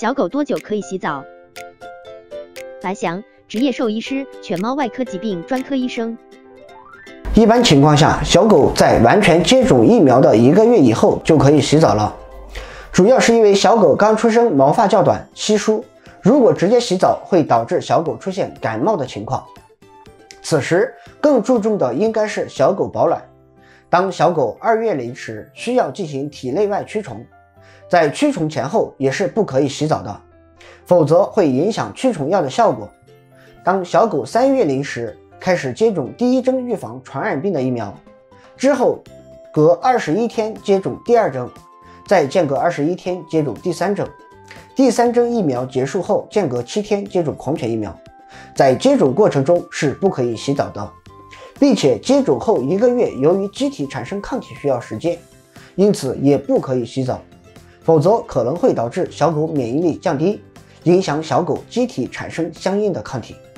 小狗多久可以洗澡？白翔，职业兽医师，犬猫外科疾病专科医生。 一般情况下，小狗在完全接种疫苗的1个月以后就可以洗澡了。主要是因为小狗刚出生，毛发较短，稀疏，如果直接洗澡会导致小狗出现感冒的情况。此时更注重的应该是小狗保暖。当小狗2月龄时，需要进行体内外驱虫，在驱虫前后也是不可以洗澡的，否则会影响驱虫药的效果。当小狗3月龄时，开始接种第1针预防传染病的疫苗，之后隔21天接种第2针，再间隔21天接种第3针，第3针疫苗结束后间隔7天接种狂犬疫苗。在接种过程中是不可以洗澡的，并且接种后1个月，由于机体产生抗体需要时间，因此也不可以洗澡，否则可能会导致小狗免疫力降低，影响小狗机体产生相应的抗体。